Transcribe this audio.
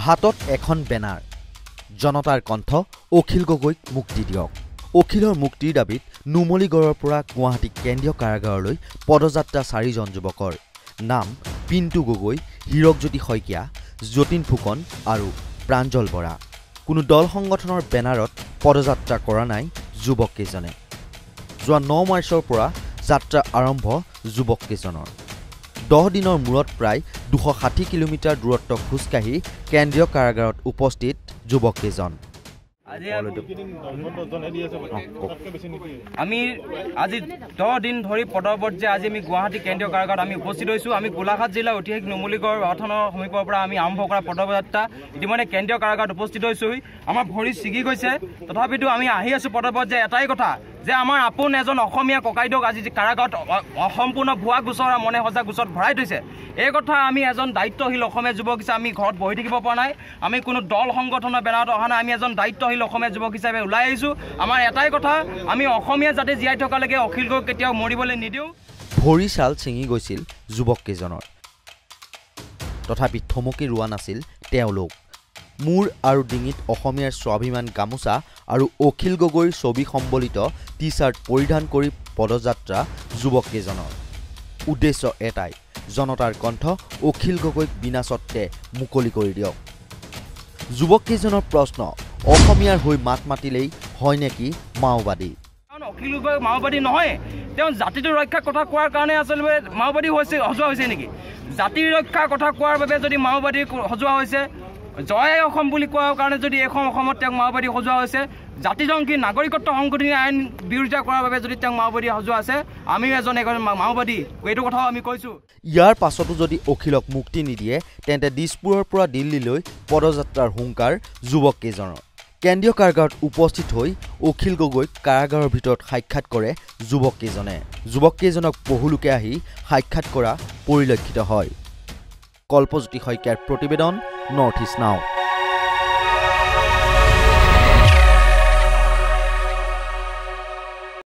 হাতত এখন বেনাৰ জনতাৰ কণ্ঠ অখিল গগৈক মুক্তি দিয়ক। অখিলৰ মুক্তিৰ দাবীত নুমলীগড়ৰ পৰা গুৱাহাটী কেন্দ্ৰীয় কাৰাগাৰলৈ পদযাত্ৰা 4 জন যুৱকৰ নাম পিণ্টু গগৈ, হীৰকজ্যোতি শইকীয়া, যতীন ফুকন আৰু প্ৰাঞ্জল বৰা। কোনো দল সংগঠনৰ বেনাৰত পদযাত্ৰা কৰা নাই যুৱককেইজনে। যোৱা 9 মাৰ্চৰ পৰা যাত্ৰা আৰম্ভ যুৱককেইজনৰ। 10 দিনৰ মূৰত প্ৰায় 260 কিলোমিটাৰ দূৰত্ব খোজকাঢ়ি কেন্দ্ৰীয় কাৰাগাৰত উপস্থিত যুৱককেইজন। আমি আজি 10 দিন ধৰি পদপৰ্যায়ে আজি আমি গুৱাহাটী কেন্দ্ৰীয় কাৰাগাৰত আমি উপস্থিত হৈছোঁ। আমি গোলাঘাট জিলাৰ ঐতিহাসিক নুমলীগড় থানৰ সমীপৰ পৰা আমি আৰম্ভ কৰা পদযাত্ৰা ইতিমধ্যে কেন্দ্ৰীয় কাৰাগাৰত উপস্থিত হৈছোঁ। আমাৰ ভৰি ছিগি গৈছে, তথাপিতো আমি আহি আছোঁ পদপৰ্যায়ে এটাই কথা যে আমাৰ আপোন এজন অসমীয়া ককাইদেউক আজি কাৰাগাৰত অসম্পূৰ্ণ ভুৱা গোচৰ মনে সজা গোচৰত ভৰাই থৈছে। এই কথা আমি এজন দায়িত্বশীল অসমীয়া যুৱক হিচাপে আমি ঘৰত বহি থাকিব পৰা নাই। আমি কোনো দল সংগঠনৰ বেনাৰত অহা নাই। আমি এজন দায়িত্বশীল অসমীয়া যুৱক হিচাপে ওলাই আহিছোঁ। আমাৰ এটাই কথা, আমি অসমীয়া জাতি জীয়াই থকালৈকে অখিল গগৈক কেতিয়াও মৰিবলৈ নিদিওঁ। ভৰি ছাল ছিঙি গৈছিল যুৱককেইজনৰ, তথাপি থমকি ৰোৱা নাছিল তেওঁলোক। মূৰ আৰু ডিঙিত অসমীয়াৰ স্বাভিমান গামোচা আৰু অখিল গগৈৰ ছবি সম্বলিত টি-চাৰ্ট পৰিধান কৰি পদযাত্ৰা যুৱককেইজনৰ। উদ্দেশ্য এটাই, জনতাৰ কণ্ঠ অখিল গগৈক বিনা চৰ্তে মুকলি কৰি দিয়ক। যুৱককেইজনৰ প্ৰশ্ন, অসমীয়াৰ হৈ মাত মাতিলেই হয় নেকি মাওবাদী? অখিল গগৈ মাওবাদী নহয়, তেওঁ জাতিটোৰ ৰক্ষাৰ কথা কোৱাৰ কাৰণে আচলতে মাওবাদী সজোৱা হৈছে নেকি? জাতিৰ ৰক্ষাৰ কথা কোৱাৰ বাবে যদি মাওবাদী সজোৱা হৈছে, জয় অসম বুলি কোৱাৰ কাৰণে যদি এখন অসমত তেওঁক মাওবাদী সজোৱা হৈছে, জাতিজংকী নাগৰিকত্ব সংশোধনী আইন বিৰোধিতা কৰাৰ বাবে যদি তেওঁক মাওবাদী সজোৱা আছে, আমিও এজন মাওবাদী, এইটো কথাও আমি কৈছোঁ। ইয়াৰ পাছতো যদি অখিলক মুক্তি নিদিয়ে, তেন্তে দিছপুৰৰ পৰা দিল্লীলৈ পদযাত্ৰাৰ হুংকাৰ যুৱককেইজনৰ। কেন্দ্ৰীয় কাৰাগাৰত উপস্থিত হৈ অখিল গগৈক কাৰাগাৰৰ ভিতৰত সাক্ষাৎ কৰে যুৱককেইজনে। যুৱককেইজনক বহুলোকে আহি সাক্ষাৎ কৰা পৰিলক্ষিত হয়। কল্পজ্যোতি শইকীয়াৰ প্ৰতিবেদন, নৰ্থ ইষ্ট নাও।